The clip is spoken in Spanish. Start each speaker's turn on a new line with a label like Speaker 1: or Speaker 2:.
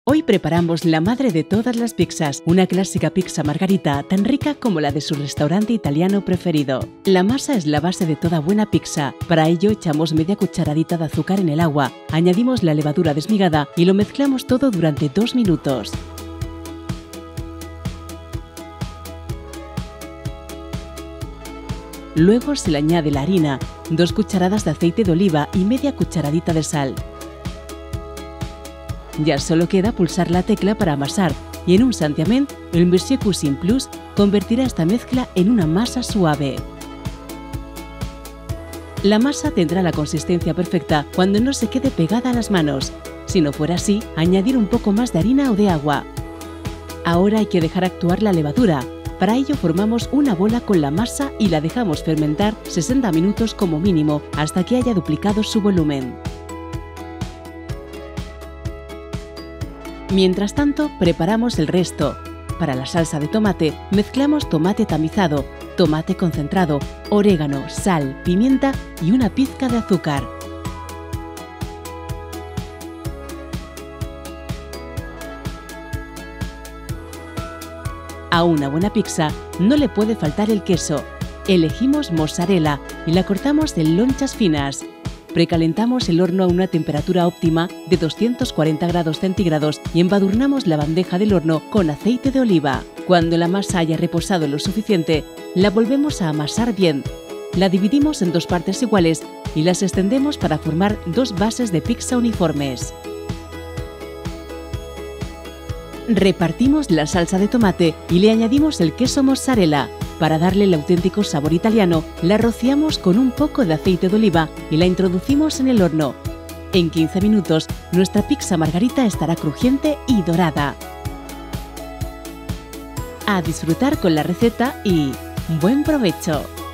Speaker 1: Hoy preparamos la madre de todas las pizzas, una clásica pizza margarita tan rica como la de su restaurante italiano preferido. La masa es la base de toda buena pizza. Para ello echamos media cucharadita de azúcar en el agua, añadimos la levadura desmigada y lo mezclamos todo durante 2 minutos. Luego se le añade la harina, 2 cucharadas de aceite de oliva y media cucharadita de sal. Ya solo queda pulsar la tecla para amasar y en un santiamén el Monsieur Cousin Plus convertirá esta mezcla en una masa suave. La masa tendrá la consistencia perfecta cuando no se quede pegada a las manos. Si no fuera así, añadir un poco más de harina o de agua. Ahora hay que dejar actuar la levadura. Para ello formamos una bola con la masa y la dejamos fermentar 60 minutos como mínimo hasta que haya duplicado su volumen. Mientras tanto, preparamos el resto. Para la salsa de tomate, mezclamos tomate tamizado, tomate concentrado, orégano, sal, pimienta y una pizca de azúcar. A una buena pizza no le puede faltar el queso. Elegimos mozzarella y la cortamos en lonchas finas. Precalentamos el horno a una temperatura óptima de 240 grados centígrados y embadurnamos la bandeja del horno con aceite de oliva. Cuando la masa haya reposado lo suficiente, la volvemos a amasar bien. La dividimos en 2 partes iguales y las extendemos para formar 2 bases de pizza uniformes. Repartimos la salsa de tomate y le añadimos el queso mozzarella. Para darle el auténtico sabor italiano, la rociamos con un poco de aceite de oliva y la introducimos en el horno. En 15 minutos, nuestra pizza margarita estará crujiente y dorada. A disfrutar con la receta y ¡buen provecho!